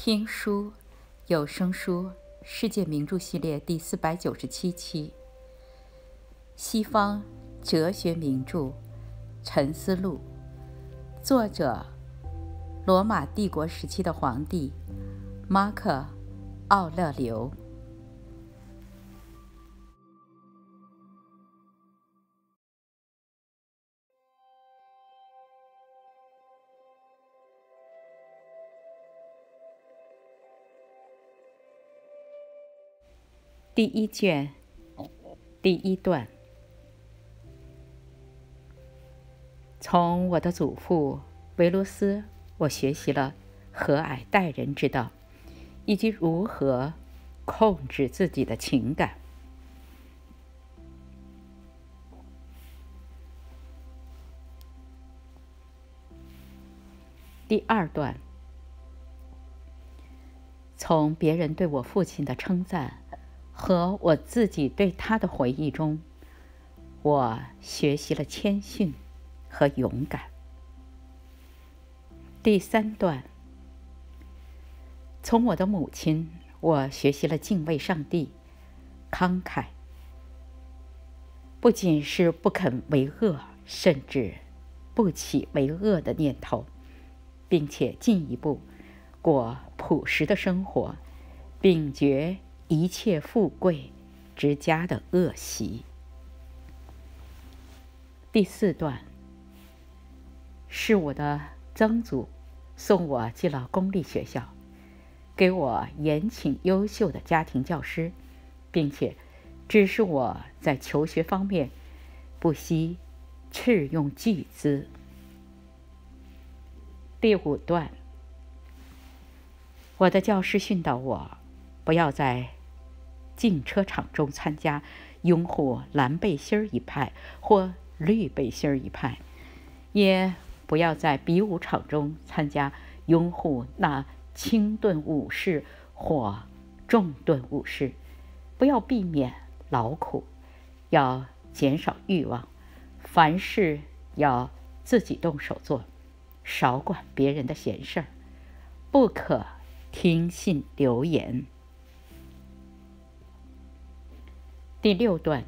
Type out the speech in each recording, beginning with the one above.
听书有声书世界名著系列第497期，西方哲学名著《沉思录》，作者罗马帝国时期的皇帝马可·奥勒留。第一卷，第一段。从我的祖父维罗斯，我学习了和蔼待人之道，以及如何控制自己的情感。第二段。从别人对我父亲的称赞和我自己对他的回忆中，我学习了谦逊和勇敢。第三段。从我的母亲，我学习了敬畏上帝、慷慨，不仅是不肯为恶，甚至不起为恶的念头，并且进一步过朴实的生活，摒绝一切富贵之家的恶习。第四段。是我的曾祖送我进了公立学校，给我严请优秀的家庭教师，并且指示我在求学方面不惜斥用巨资。第五段。我的教师训导我，不要在竞车场中参加拥护蓝背心一派或绿背心一派，也不要在比武场中参加拥护那轻盾武士或重盾武士，不要避免劳苦，要减少欲望，凡事要自己动手做，少管别人的闲事儿，不可听信流言。第六段。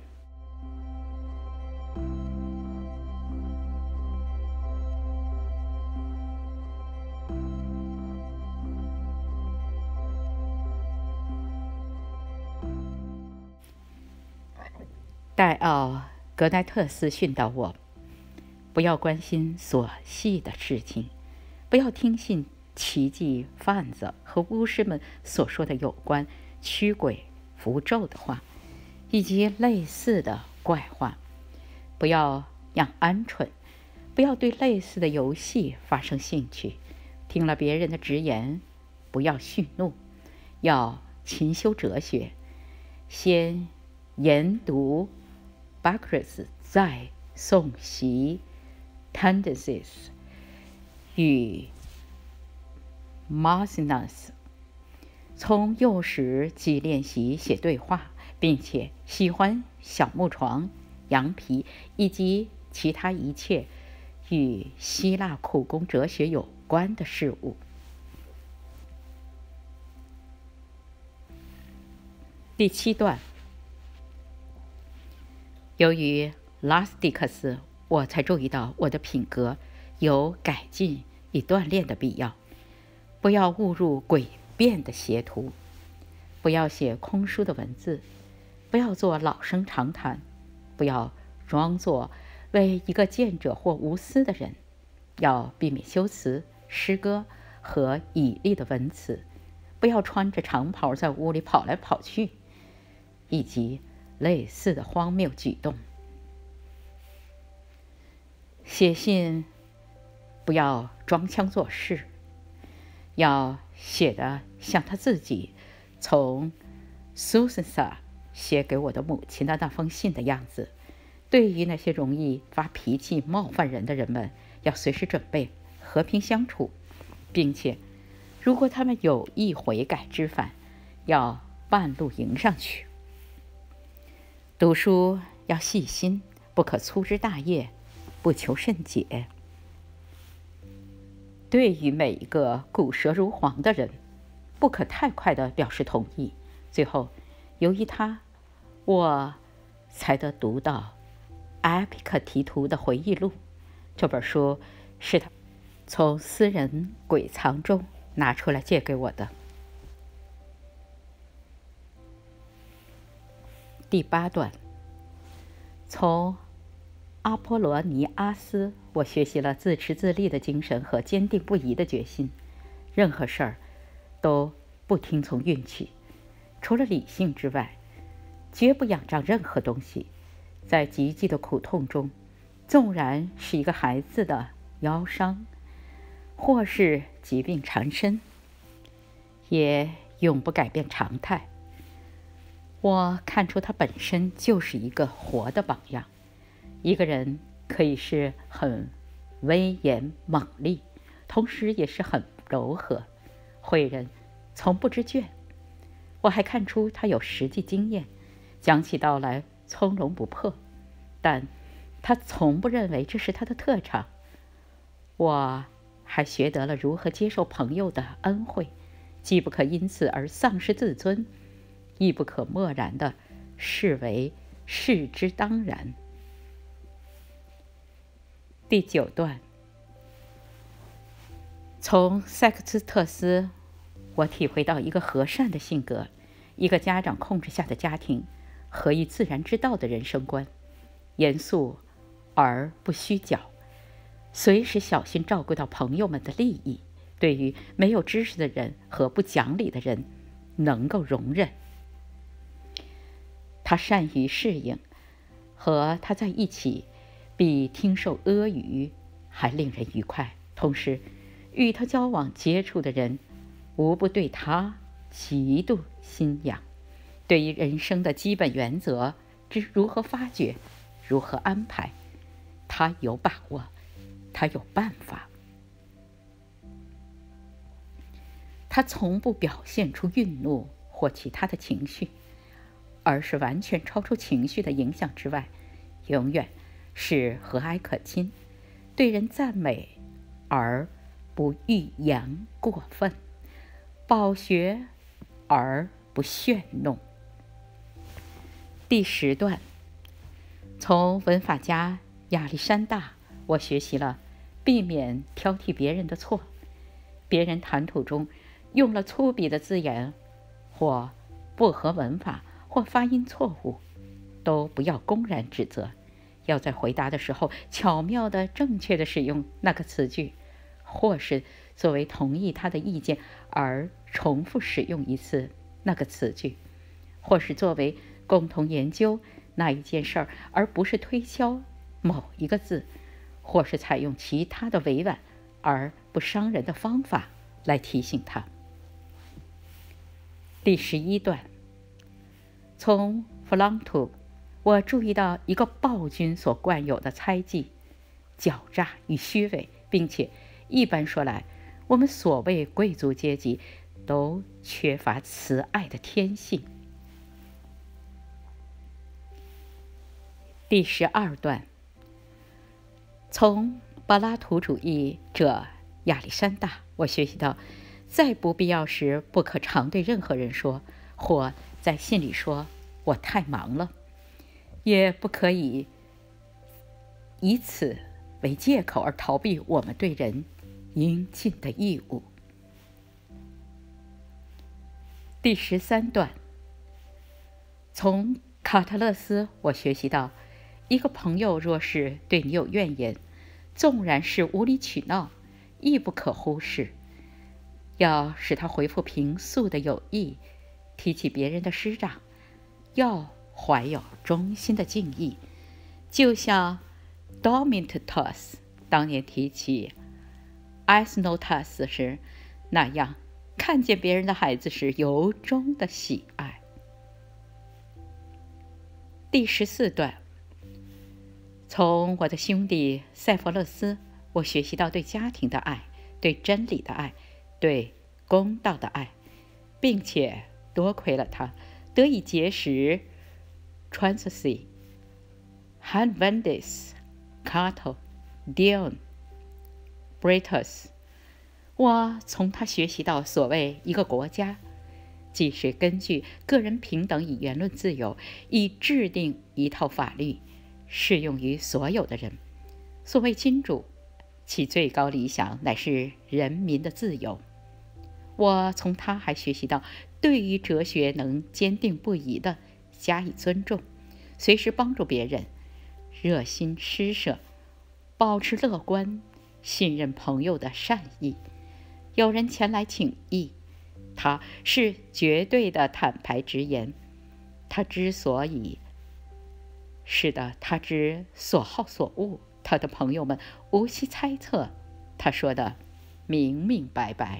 戴奥·格奈特斯训导我，不要关心琐细的事情，不要听信奇迹贩子和巫师们所说的有关驱鬼符咒的话，以及类似的怪话，不要养鹌鹑，不要对类似的游戏发生兴趣，听了别人的直言，不要蓄怒，要勤修哲学，先研读巴克斯，再诵习 Tendencies 与 Marcinus。 从幼时即练习写对话，并且喜欢小木床、羊皮以及其他一切与希腊苦工哲学有关的事物。第七段。由于拉斯蒂克斯，我才注意到我的品格有改进与锻炼的必要。不要误入诡辩的邪途，不要写空疏的文字，不要做老生常谈，不要装作为一个见者或无私的人，要避免修辞、诗歌和绮丽的文词，不要穿着长袍在屋里跑来跑去，以及类似的荒谬举动。写信不要装腔作势，要写得像他自己从苏珊莎写给我的母亲的那封信的样子。对于那些容易发脾气冒犯人的人们，要随时准备和平相处，并且如果他们有意悔改知返，要半路迎上去。读书要细心，不可粗枝大叶，不求甚解。对于每一个骨舌如簧的人， 不可太快地表示同意。最后，由于他，我才得读到埃皮克提图的回忆录。这本书是他从私人柜藏中拿出来借给我的。第8段，从阿波罗尼阿斯，我学习了自持自立的精神和坚定不移的决心。任何事儿都不听从运气，除了理性之外，绝不仰仗任何东西。在极极的苦痛中，纵然是一个孩子的腰伤，或是疾病缠身，也永不改变常态。我看出他本身就是一个活的榜样。一个人可以是很威严猛力，同时也是很柔和。诲人从不知倦。我还看出他有实际经验，讲起道来从容不迫，但他从不认为这是他的特长。我还学得了如何接受朋友的恩惠，既不可因此而丧失自尊，亦不可漠然地视为事之当然。第9段，从塞克斯特斯，我体会到一个和善的性格，一个家长控制下的家庭和一自然之道的人生观，严肃而不虚假，随时小心照顾到朋友们的利益，对于没有知识的人和不讲理的人能够容忍。他善于适应，和他在一起比听受阿谀还令人愉快。同时，与他交往接触的人无不对他极度欣仰。对于人生的基本原则之如何发掘、如何安排，他有把握，他有办法。他从不表现出愠怒或其他的情绪，而是完全超出情绪的影响之外，永远是和蔼可亲，对人赞美而不欲扬过分，饱学而不炫弄。第10段，从文法家亚历山大，我学习了避免挑剔别人的错。别人谈吐中用了粗鄙的字眼，或不合文法，或发音错误，都不要公然指责，要在回答的时候巧妙地正确地使用那个词句，或是作为同意他的意见而重复使用一次那个词句，或是作为共同研究那一件事儿而不是推销某一个字，或是采用其他的委婉而不伤人的方法来提醒他。第11段，从弗朗图，我注意到一个暴君所惯有的猜忌、狡诈与虚伪，并且一般说来，我们所谓贵族阶级都缺乏慈爱的天性。第12段，从柏拉图主义者亚历山大，我学习到，在不必要时不可常对任何人说，或在信里说我太忙了，也不可以以此为借口而逃避我们对人应尽的义务。第13段，从卡特勒斯，我学习到，一个朋友若是对你有怨言，纵然是无理取闹，亦不可忽视，要使他回复平素的友谊。提起别人的师长，要怀有衷心的敬意，就像 Domintus 当年提起 Isnotus 时那样，看见别人的孩子时由衷的喜爱。第14段，从我的兄弟塞弗勒斯，我学习到对家庭的爱，对真理的爱，对公道的爱，并且多亏了他得以结识 Transcy、Hanvendis、Cato、Dion、Brutus。 我从他学习到，所谓一个国家，即是根据个人平等与言论自由，以制定一套法律，适用于所有的人。所谓君主，其最高理想乃是人民的自由。我从他还学习到，对于哲学能坚定不移地加以尊重，随时帮助别人，热心施舍，保持乐观，信任朋友的善意。有人前来请益，他是绝对的坦白直言。他之所以是的，他之所好所恶，他的朋友们无需猜测，他说的明明白白。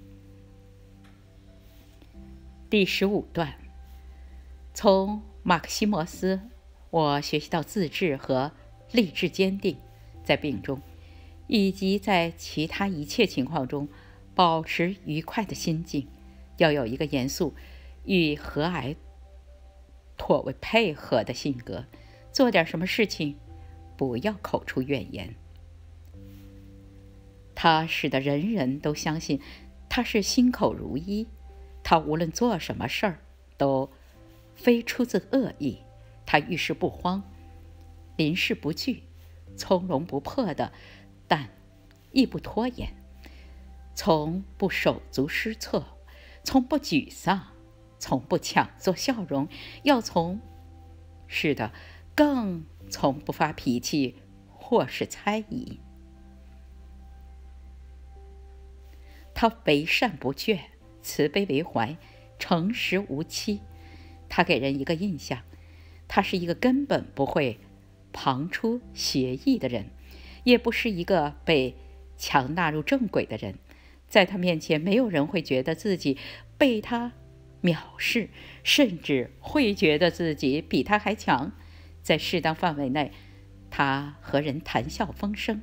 第15段，从马克西莫斯，我学习到自制和立志坚定，在病中以及在其他一切情况中保持愉快的心境，要有一个严肃与和蔼妥为配合的性格，做点什么事情不要口出怨言。他使得人人都相信他是心口如一，他无论做什么事儿都非出自恶意，他遇事不慌，临事不惧，从容不迫的，但亦不拖延，从不手足失措，从不沮丧，从不强作笑容，是的，更从不发脾气或是猜疑。他为善不倦，慈悲为怀，诚实无欺。他给人一个印象，他是一个根本不会旁出邪意的人，也不是一个被强纳入正轨的人。在他面前，没有人会觉得自己被他藐视，甚至会觉得自己比他还强。在适当范围内，他和人谈笑风生。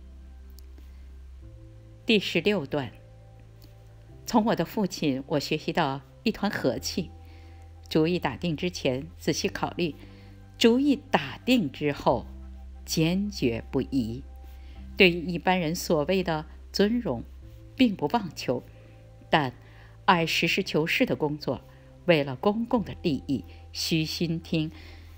第16段，从我的父亲，我学习到一团和气。主意打定之前仔细考虑，主意打定之后坚决不移。对于一般人所谓的尊荣，并不妄求，但爱实事求是的工作，为了公共的利益，虚心听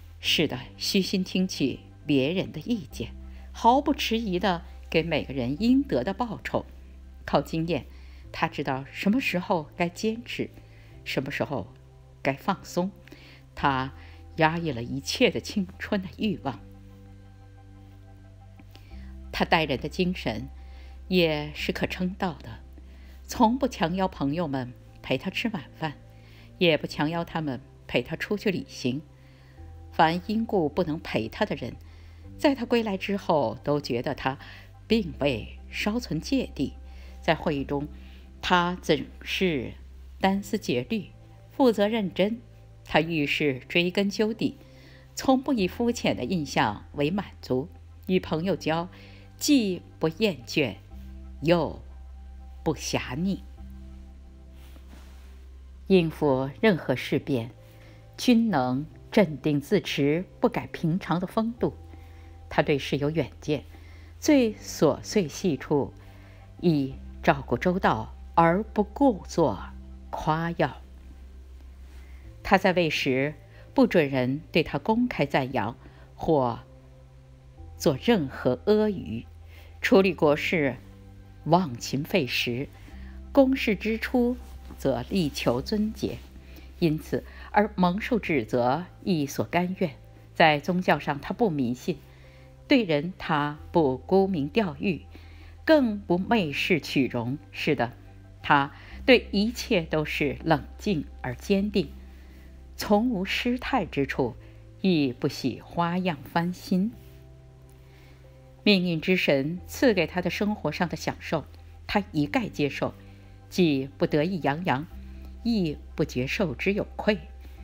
取别人的意见，毫不迟疑地给每个人应得的报酬。靠经验，他知道什么时候该坚持，什么时候该放松。他压抑了一切的青春的欲望。他待人的精神也是可称道的，从不强邀朋友们陪他吃晚饭，也不强邀他们陪他出去旅行。凡因故不能陪他的人，在他归来之后都觉得他并未稍存芥蒂。在会议中，他总是单思竭虑，负责认真。他遇事追根究底，从不以肤浅的印象为满足。与朋友交，既不厌倦，又不狭腻。应付任何事变，均能镇定自持，不改平常的风度。他对事有远见，最琐碎细处亦照顾周到，而不故作夸耀。他在位时不准人对他公开赞扬或做任何阿谀，处理国事忘勤废时，公事之初则力求尊节，因此而蒙受指责亦所甘愿。在宗教上他不迷信，对人他不沽名钓誉，更不媚视取容。是的，他对一切都是冷静而坚定，从无失态之处，亦不喜花样翻新。命运之神赐给他的生活上的享受，他一概接受，既不得意洋洋，亦不觉受之有愧。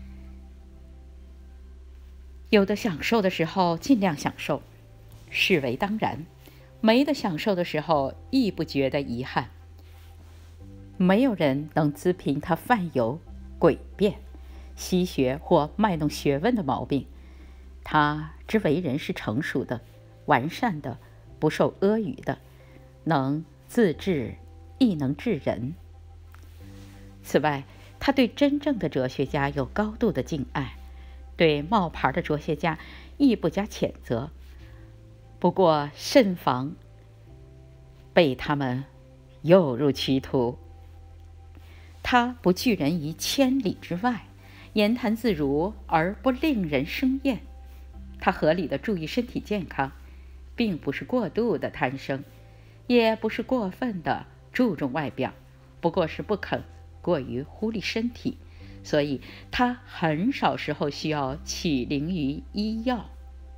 有的享受的时候尽量享受，视为当然；没得享受的时候亦不觉得遗憾。没有人能资评他犯有诡辩、嬉学或卖弄学问的毛病。他之为人是成熟的、完善的，不受阿谀的，能自制亦能治人。此外，他对真正的哲学家有高度的敬爱，对冒牌的哲学家亦不加谴责。不过慎防被他们诱入歧途。他不拒人于千里之外，言谈自如而不令人生厌。他合理地注意身体健康，并不是过度的贪生，也不是过分地注重外表，不过是不肯过于忽略身体，所以他很少时候需要起灵于医药。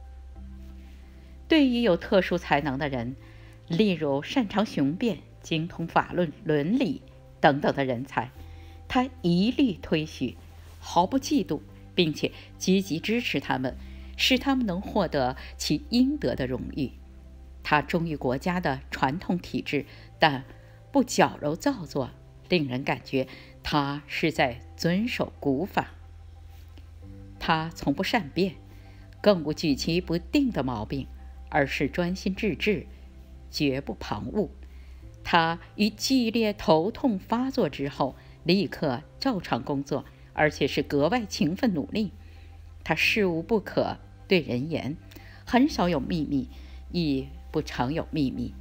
对于有特殊才能的人，例如擅长雄辩、精通法论、伦理等等的人才，他一律推许，毫不嫉妒，并且积极支持他们，使他们能获得其应得的荣誉。他忠于国家的传统体制，但不矫揉造作，令人感觉他是在遵守古法。他从不善变，更无举棋不定的毛病，而是专心致志，绝不旁骛。他于剧烈头痛发作之后，立刻照常工作，而且是格外勤奋努力。他事无不可对人言，很少有秘密，亦不常有秘密。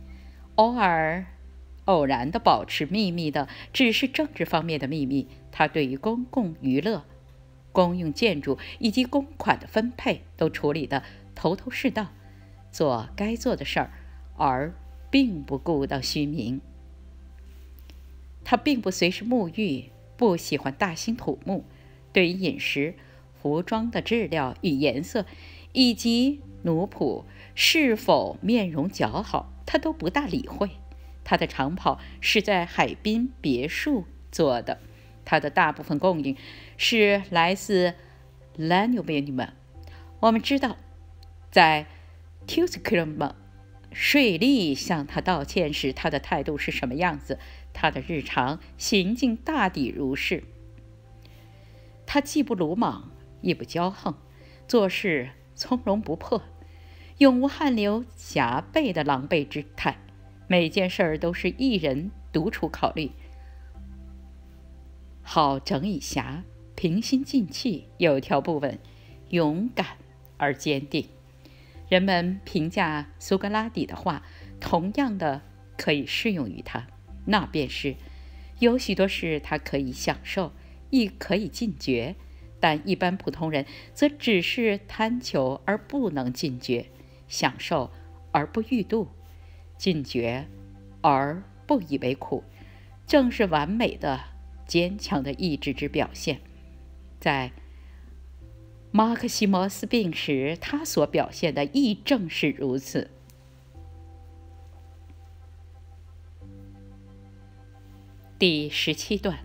偶然地保持秘密的只是政治方面的秘密。他对于公共娱乐、公用建筑以及公款的分配都处理得头头是道，做该做的事儿，而并不顾到虚名。他并不随时沐浴，不喜欢大兴土木，对于饮食、服装的质量与颜色，以及奴仆是否面容姣好，他都不大理会。他的长袍是在海滨别墅做的，他的大部分供应是来自 Lanubinum。 我们知道，在 Tusculum 税吏向他道歉时，他的态度是什么样子。他的日常行径大抵如是。他既不鲁莽，也不骄横，做事从容不迫，永无汗流浃背的狼狈之态。每件事儿都是一人独处考虑，好整以暇，平心静气，有条不紊，勇敢而坚定。人们评价苏格拉底的话，同样的可以适用于他，那便是有许多事他可以享受，亦可以禁绝，但一般普通人则只是贪求而不能禁绝，享受而不欲度，禁绝而不以为苦，正是完美的坚强的意志之表现。在马克西莫斯病时，他所表现的亦正是如此。第17段。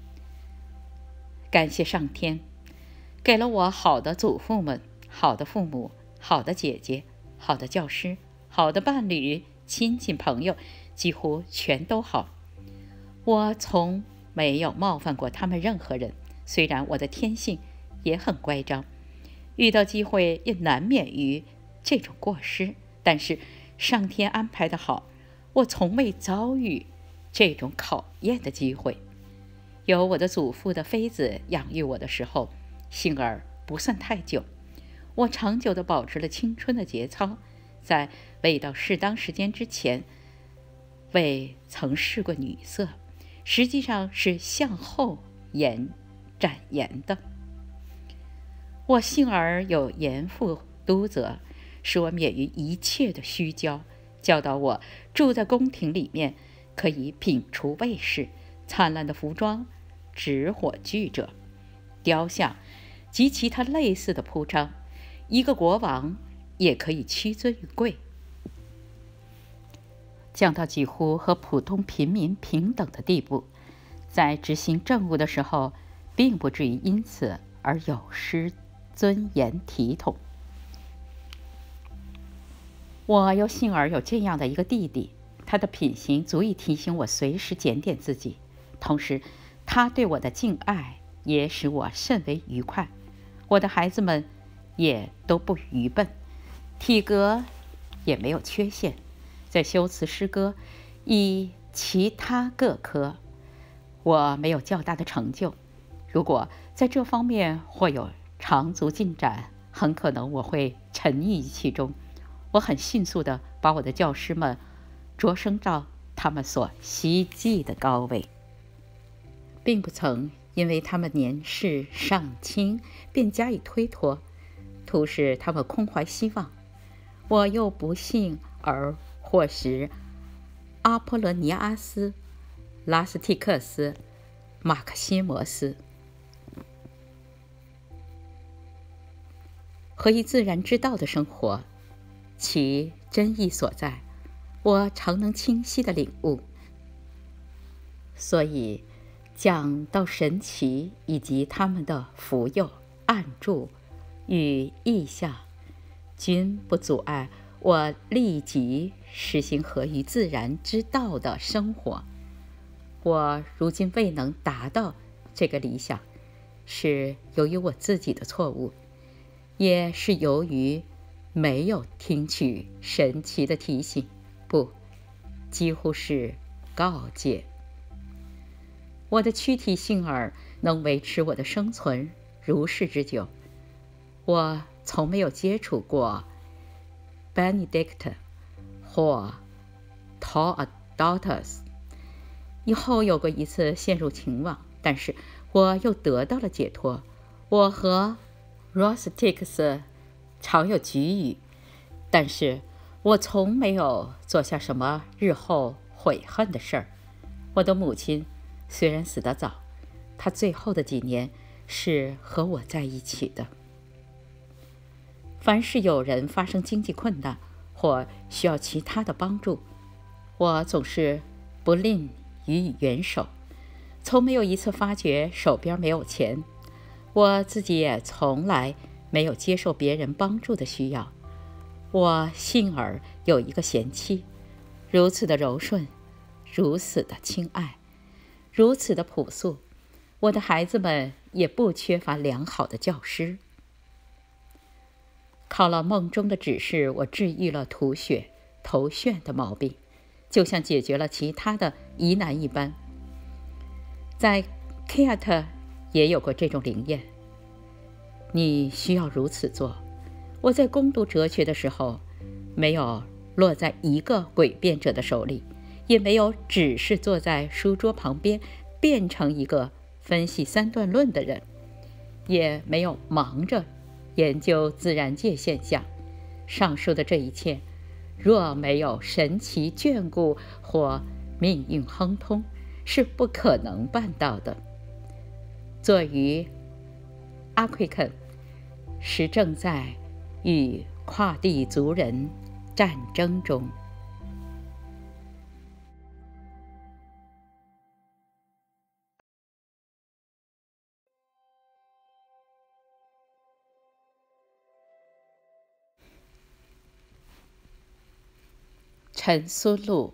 感谢上天，给了我好的祖父们、好的父母、好的姐姐、好的教师、好的伴侣、亲戚朋友，几乎全都好。我从没有冒犯过他们任何人，虽然我的天性也很乖张，遇到机会也难免于这种过失，但是上天安排得好，我从未遭遇这种考验的机会。有我的祖父的妃子养育我的时候，幸而不算太久，我长久地保持了青春的节操，在未到适当时间之前，未曾试过女色，实际上是向后展颜的。我幸而有严父督责，使我免于一切的虚骄，教导我住在宫廷里面可以摒除卫士，灿烂的服装，纸火炬者，雕像及其他类似的铺张，一个国王也可以屈尊于贵，降到几乎和普通平民平等的地步，在执行政务的时候，并不至于因此而有失尊严体统。我又幸而有这样的一个弟弟，他的品行足以提醒我随时检点自己，同时他对我的敬爱也使我甚为愉快。我的孩子们也都不愚笨，体格也没有缺陷，在修辞诗歌以其他各科，我没有较大的成就。如果在这方面或有长足进展，很可能我会沉溺于其中。我很迅速地把我的教师们擢升到他们所希冀的高位，并不曾因为他们年事尚轻便加以推脱，图使他们空怀希望。我又不幸而获识阿波罗尼阿斯、拉斯蒂克斯、马克西摩斯。和以自然之道的生活，其真意所在，我常能清晰地领悟。所以讲到神奇以及他们的福佑、暗助与意象，均不阻碍我立即实行合于自然之道的生活。我如今未能达到这个理想，是由于我自己的错误，也是由于没有听取神奇的提醒，不，几乎是告诫。我的躯体性儿能维持我的生存如是之久。我从没有接触过 Benedict 或 Theodotus， 以后有过一次陷入情网，但是我又得到了解脱。我和 Rostix 常有龃龉，但是我从没有做下什么日后悔恨的事儿。我的母亲虽然死得早，她最后的几年是和我在一起的。凡是有人发生经济困难或需要其他的帮助，我总是不吝予以援手，从没有一次发觉手边没有钱。我自己也从来没有接受别人帮助的需要。我幸而有一个贤妻，如此的柔顺，如此的亲爱，如此的朴素。我的孩子们也不缺乏良好的教师。靠了梦中的指示，我治愈了吐血、头眩的毛病，就像解决了其他的疑难一般。在 Keat 也有过这种灵验。你需要如此做。我在攻读哲学的时候，没有落在一个诡辩者的手里，也没有只是坐在书桌旁边变成一个分析三段论的人，也没有忙着研究自然界现象。上述的这一切，若没有神奇眷顾或命运亨通，是不可能办到的。作于阿奎肯时正在与跨地族人战争中。陈思录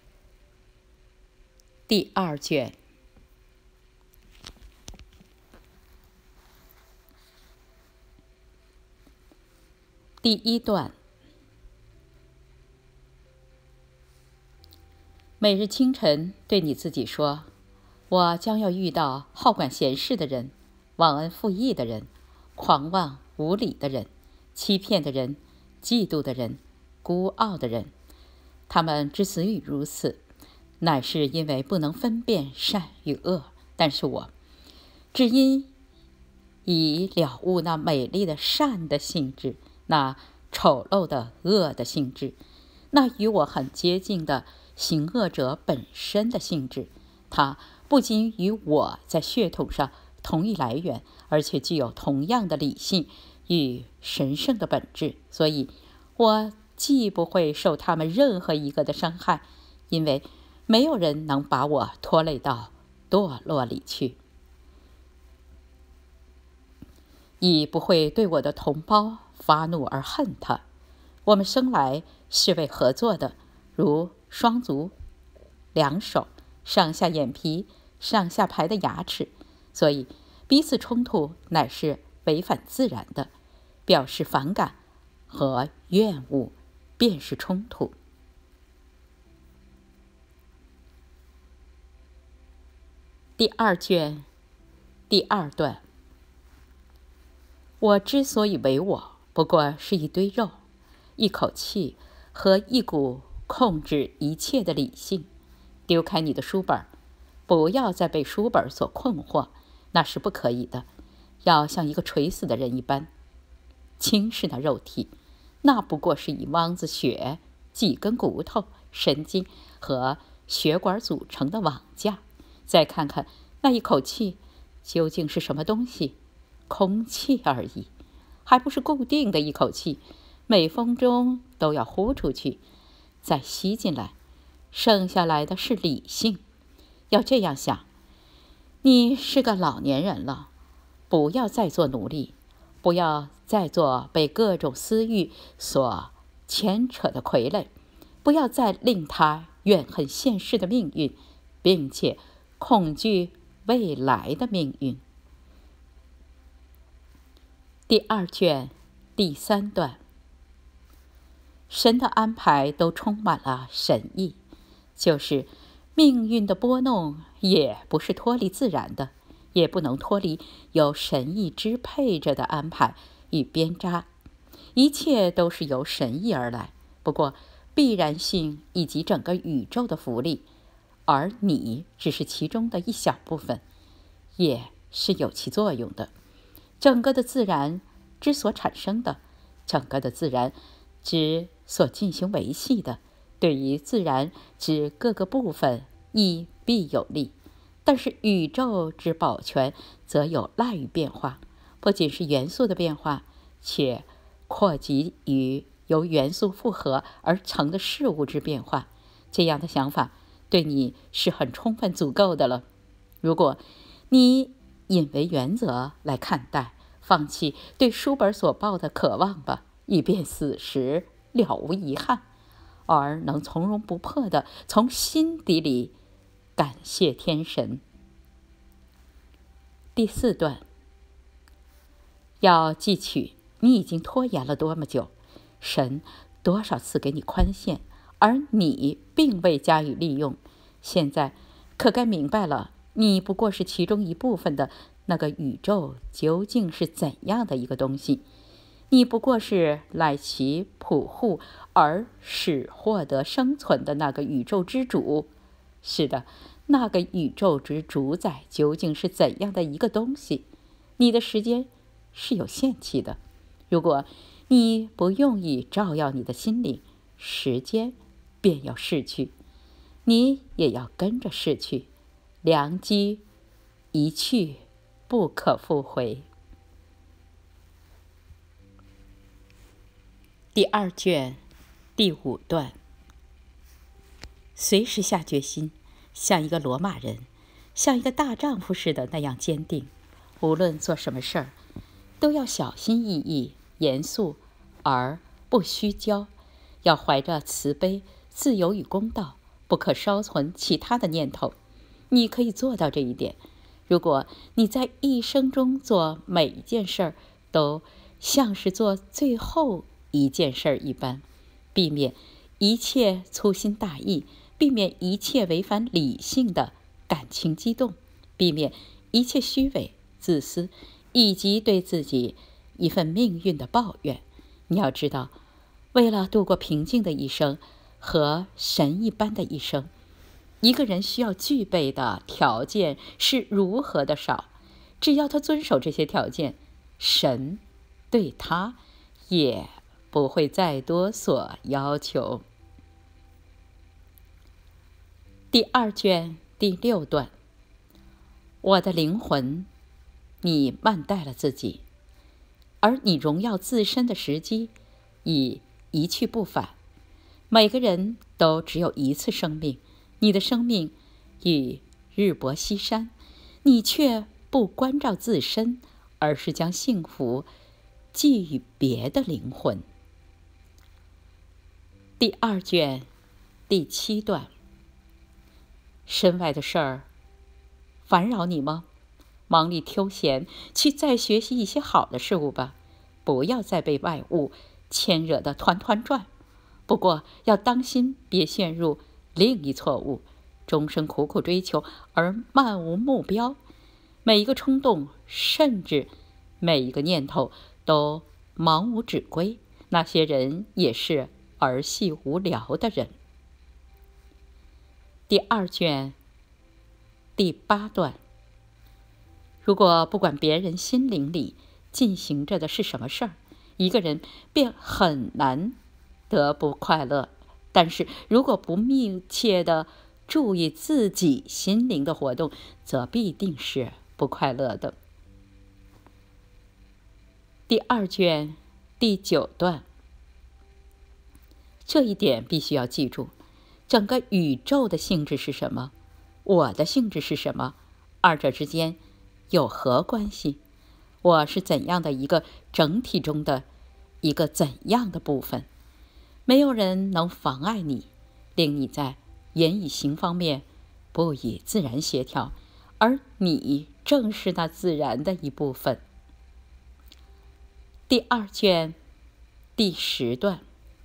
第2卷。第1段。每日清晨对你自己说，我将要遇到好管闲事的人，忘恩负义的人，狂妄无礼的人，欺骗的人，嫉妒的人，孤傲的人。他们之所以如此，乃是因为不能分辨善与恶。但是我只因已了悟那美丽的善的性质，那丑陋的恶的性质，那与我很接近的行恶者本身的性质。它不仅与我在血统上同一来源，而且具有同样的理性与神圣的本质。所以我既不会受他们任何一个的伤害，因为没有人能把我拖累到堕落里去，亦不会对我的同胞发怒而恨他。我们生来是为合作的，如双足、两手、上下眼皮、上下排的牙齿，所以彼此冲突乃是违反自然的，表示反感和厌恶便是冲突。 第2卷第2段。我之所以为我，不过是一堆肉、一口气和一股控制一切的理性。丢开你的书本，不要再被书本所困惑，那是不可以的。要像一个垂死的人一般轻视那肉体，那不过是一汪子血、几根骨头、神经和血管组成的网架。再看看那一口气究竟是什么东西？空气而已，还不是固定的一口气，每分钟都要呼出去，再吸进来，剩下来的是理性。要这样想，你是个老年人了，不要再做奴隶，不要再做被各种私欲所牵扯的傀儡，不要再令他怨恨现世的命运，并且恐惧未来的命运。第2卷第3段。神的安排都充满了神意，就是命运的拨弄也不是脱离自然的，也不能脱离由神意支配着的安排与编扎，一切都是由神意而来。不过必然性以及整个宇宙的福利，而你只是其中的一小部分，也是有其作用的。整个的自然之所产生的，整个的自然之所进行维系的，对于自然之各个部分亦必有利。但是宇宙之保全则有赖于变化，不仅是元素的变化，且扩及于由元素复合而成的事物之变化。这样的想法对你是很充分足够的了。如果你引为原则来看待，放弃对书本所抱的渴望吧，以便死时了无遗憾，而能从容不迫地从心底里感谢天神。第4段。要记取你已经拖延了多么久，神多少次给你宽限，而你并未加以利用。现在可该明白了，你不过是其中一部分的那个宇宙究竟是怎样的一个东西。你不过是赖其普护而使获得生存的那个宇宙之主。是的，那个宇宙之主宰究竟是怎样的一个东西？你的时间是有限期的，如果你不用以照耀你的心灵，时间便要逝去，你也要跟着逝去。良机一去不可复回。第2卷第5段。随时下决心，像一个罗马人，像一个大丈夫似的那样坚定。无论做什么事儿，都要小心翼翼、严肃而不虚骄，要怀着慈悲、自由与公道，不可稍存其他的念头。你可以做到这一点，如果你在一生中做每一件事儿都像是做最后一件事儿一般，避免一切粗心大意，避免一切违反理性的感情激动，避免一切虚伪、自私，以及对自己一份命运的抱怨。你要知道，为了度过平静的一生和神一般的一生，一个人需要具备的条件是如何的少。只要他遵守这些条件，神对他也不会再多所要求。第2卷第6段。我的灵魂，你慢待了自己，而你荣耀自身的时机已一去不返。每个人都只有一次生命，你的生命与日薄西山，你却不关照自身，而是将幸福寄予别的灵魂。第2卷第7段。身外的事儿烦扰你吗？忙里偷闲，去再学习一些好的事物吧，不要再被外物牵惹得团团转。不过要当心，别陷入另一错误， 终生苦苦追求而漫无目标，每一个冲动，甚至每一个念头都茫无指归，那些人也是儿戏无聊的人。第2卷第8段，如果不管别人心灵里进行着的是什么事儿，一个人便很难得不快乐。但是如果不密切地注意自己心灵的活动，则必定是不快乐的。第2卷第9段，这一点必须要记住。整个宇宙的性质是什么？我的性质是什么？二者之间有何关系？我是怎样的一个整体中的一个怎样的部分？没有人能妨碍你，令你在言语行方面不以自然协调，而你正是那自然的一部分。第2卷第10段，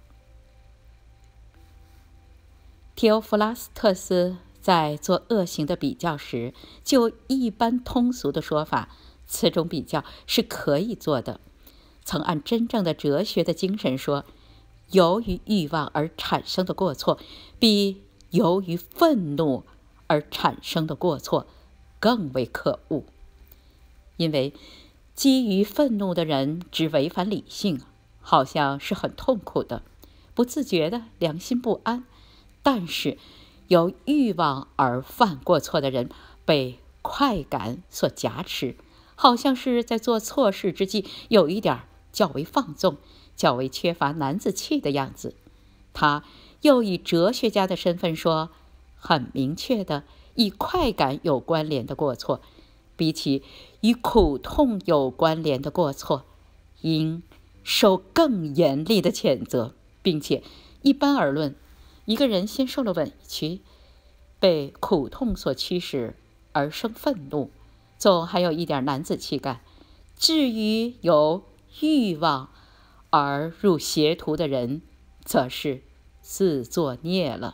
提欧弗拉斯特斯在做恶行的比较时，就一般通俗的说法，此种比较是可以做的。曾按真正的哲学的精神说，由于欲望而产生的过错，比由于愤怒而产生的过错更为可恶。因为基于愤怒的人之违反理性，好像是很痛苦的，不自觉的良心不安。但是由欲望而犯过错的人被快感所挟持，好像是在做错事之际有一点较为放纵，较为缺乏男子气的样子。他又以哲学家的身份说，很明确的与快感有关联的过错，比起与苦痛有关联的过错，应受更严厉的谴责，并且一般而论，一个人先受了委屈，被苦痛所驱使而生愤怒，总还有一点男子气概。至于由欲望而入邪途的人，则是自作孽了。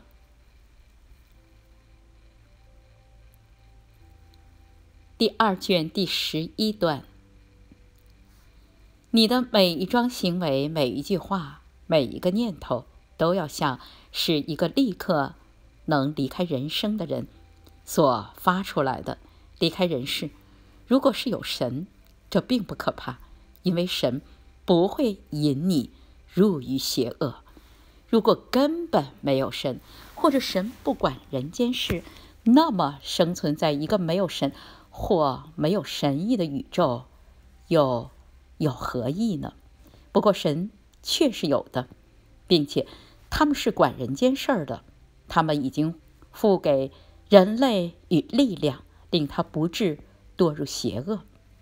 第2卷第11段，你的每一桩行为，每一句话，每一个念头，都要像是一个立刻能离开人生的人所发出来的。离开人世，如果是有神，这并不可怕，因为神不会引你入于邪恶。如果根本没有神，或者神不管人间事，那么生存在一个没有神或没有神意的宇宙又有何意呢？不过神确是有的，并且他们是管人间事儿的，他们已经付给人类与力量，令他不致堕入邪恶。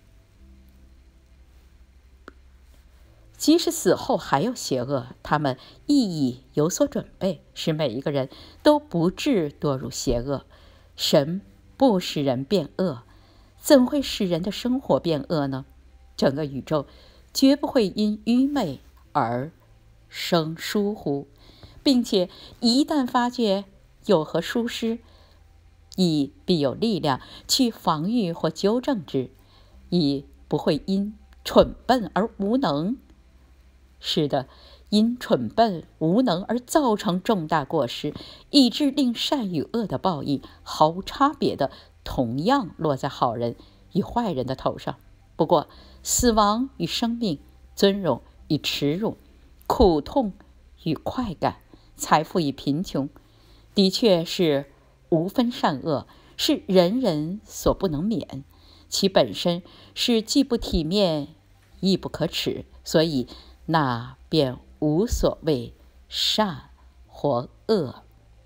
即使死后还有邪恶，他们亦已有所准备，使每一个人都不致堕入邪恶。神不使人变恶，怎会使人的生活变恶呢？整个宇宙绝不会因愚昧而生疏忽，并且一旦发觉有何疏失，亦必有力量去防御或纠正之，亦不会因蠢笨而无能。是的，因蠢笨无能而造成重大过失，以致令善与恶的报应毫无差别的同样落在好人与坏人的头上。不过死亡与生命，尊荣与耻辱，苦痛与快感，财富与贫穷，的确是无分善恶，是人人所不能免，其本身是既不体面亦不可耻，所以那便无所谓善或恶。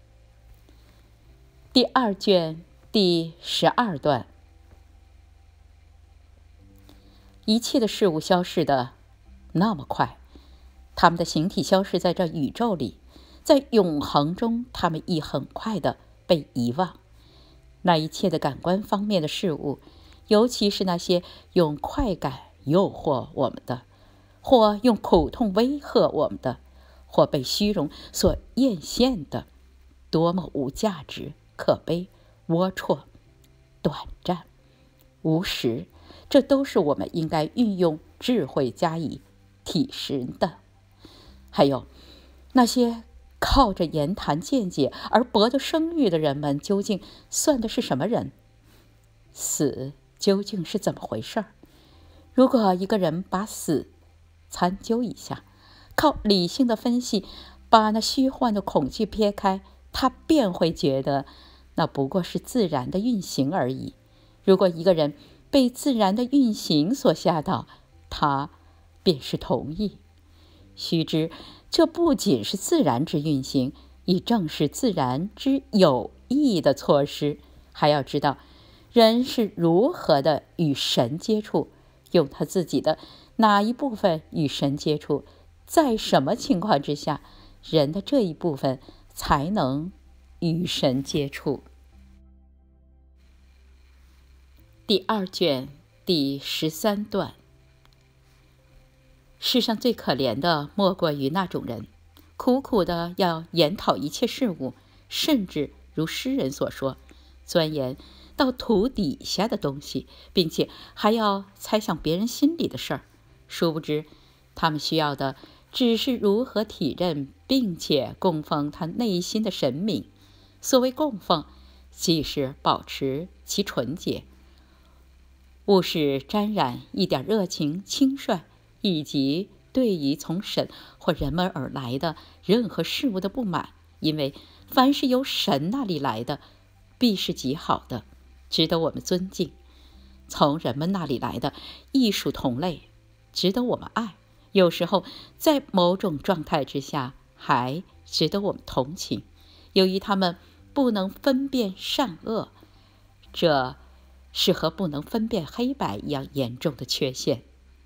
第2卷第12段，一切的事物消逝的那么快，它们的形体消失在这宇宙里，在永恒中，它们亦很快的被遗忘。那一切的感官方面的事物，尤其是那些用快感诱惑我们的，或用苦痛威吓我们的，或被虚荣所艳羡的，多么无价值！ 可悲、龌龊、短暂、无实，这都是我们应该运用智慧加以体识的。还有那些靠着言谈见解而博得声誉的人们，究竟算的是什么人？死究竟是怎么回事？如果一个人把死参究一下，靠理性的分析把那虚幻的恐惧撇开，他便会觉得那不过是自然的运行而已。如果一个人被自然的运行所吓倒，他便是同意。须知这不仅是自然之运行，亦正是自然之有意的措施。还要知道人是如何的与神接触，用他自己的哪一部分与神接触，在什么情况之下，人的这一部分才能与神接触。第2卷第13段。世上最可怜的莫过于那种人，苦苦的要研讨一切事物，甚至如诗人所说，钻研到土底下的东西，并且还要猜想别人心里的事儿。殊不知他们需要的只是如何体认并且供奉他内心的神明。所谓供奉，即是保持其纯洁，勿使沾染一点热情轻率，以及对于从神或人们而来的任何事物的不满。因为凡是由神那里来的，必是极好的，值得我们尊敬；从人们那里来的，亦属同类，值得我们爱。有时候在某种状态之下，还值得我们同情。由于他们不能分辨善恶，这是和不能分辨黑白一样严重的缺陷。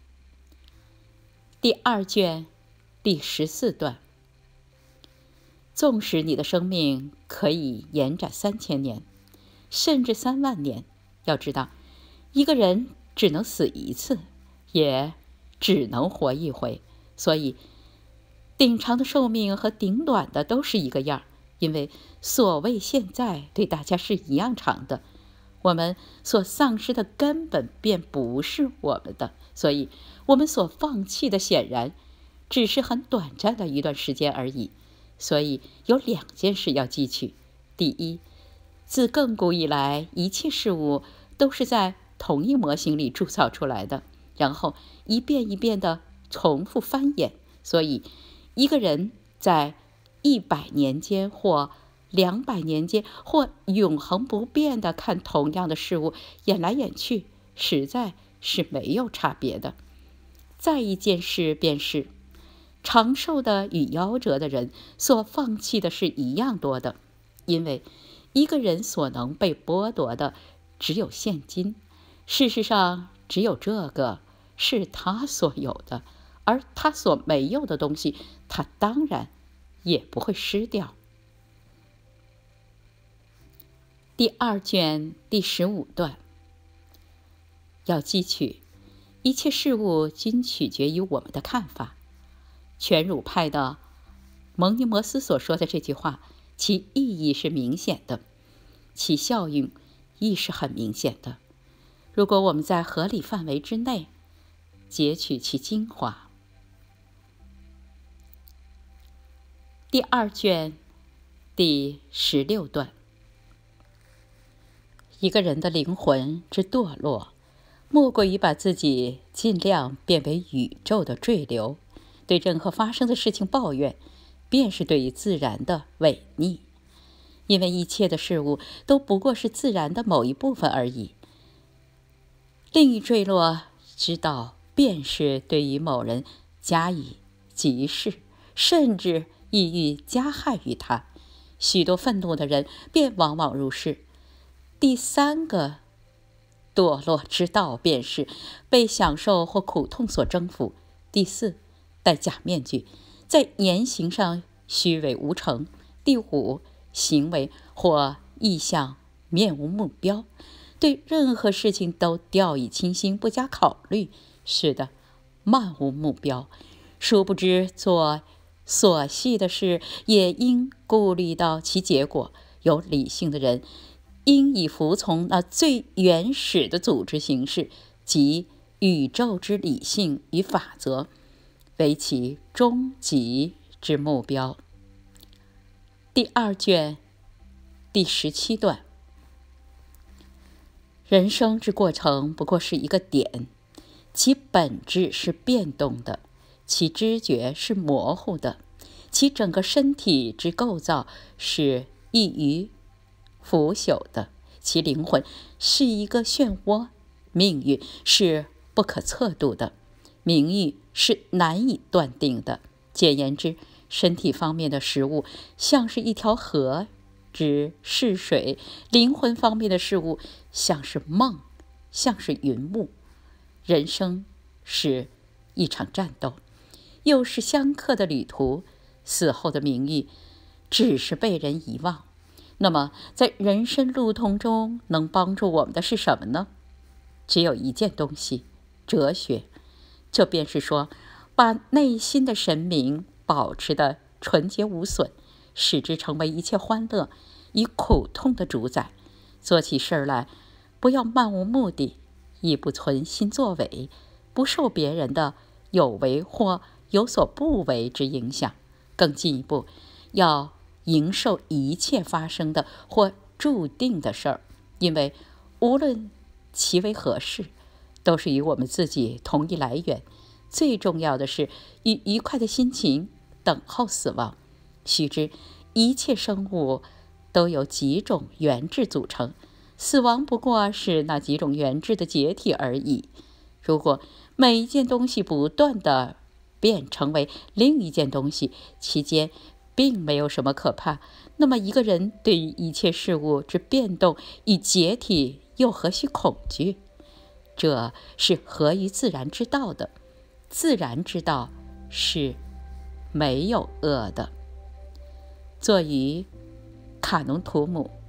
第2卷第14段。纵使你的生命可以延展3000年，甚至3万年，要知道，一个人只能死一次，也只能活一回。所以，顶长的寿命和顶短的都是一个样，因为所谓现在对大家是一样长的。我们所丧失的根本便不是我们的，所以我们所放弃的显然只是很短暂的一段时间而已。所以有2件事要记取。第一，自亘古以来，一切事物都是在同一模型里铸造出来的，然后一遍一遍的重复翻演。所以一个人在100年间或200年间或永恒不变的看同样的事物，演来演去，实在是没有差别的。再一件事便是，长寿的与夭折的人所放弃的是一样多的，因为一个人所能被剥夺的只有现金。事实上，只有这个是他所有的，而他所没有的东西，他当然也不会失掉。第2卷第15段。要记取，一切事物均取决于我们的看法。全儒派的蒙尼摩斯所说的这句话，其意义是明显的，其效应亦是很明显的。如果我们在合理范围之内截取其精华。第2卷第16段。一个人的灵魂之堕落，莫过于把自己尽量变为宇宙的坠流。对任何发生的事情抱怨，便是对于自然的违逆，因为一切的事物都不过是自然的某一部分而已。另一坠落之道，便是对于某人加以歧视，甚至意欲加害于他。许多愤怒的人便往往如是。第3个堕落之道，便是被享受或苦痛所征服。第4，戴假面具，在言行上虚伪无成。第5，行为或意向面无目标，对任何事情都掉以轻心，不加考虑。是的，漫无目标。殊不知做琐细的事，也应顾虑到其结果。 有理性的人应以服从那最原始的组织形式，即宇宙之理性与法则，为其终极之目标。第2卷第17段。人生之过程不过是一个点，其本质是变动的，其知觉是模糊的，其整个身体之构造是易于腐朽的，其灵魂是一个漩涡，命运是不可测度的，名誉是难以断定的。简言之，身体方面的事物像是一条河之逝水，灵魂方面的事物像是梦，像是云雾。人生是一场战斗，又是相克的旅途，死后的名誉只是被人遗忘。那么在人生路途中能帮助我们的是什么呢？只有一件东西，哲学。这便是说，把内心的神明保持得纯洁无损，使之成为一切欢乐与苦痛的主宰。做起事来不要漫无目的，亦不存心作为，不受别人的有为或有所不为之影响。更进一步，要迎受一切发生的或注定的事儿，因为无论其为何事，都是与我们自己同一来源。最重要的是以愉快的心情等候死亡。须知一切生物都由几种原质组成，死亡不过是那几种原质的解体而已。如果每一件东西不断地变成为另一件东西，其间并没有什么可怕，那么一个人对于一切事物之变动与解体又何须恐惧？这是合于自然之道的。自然之道是没有恶的。作于卡农图姆。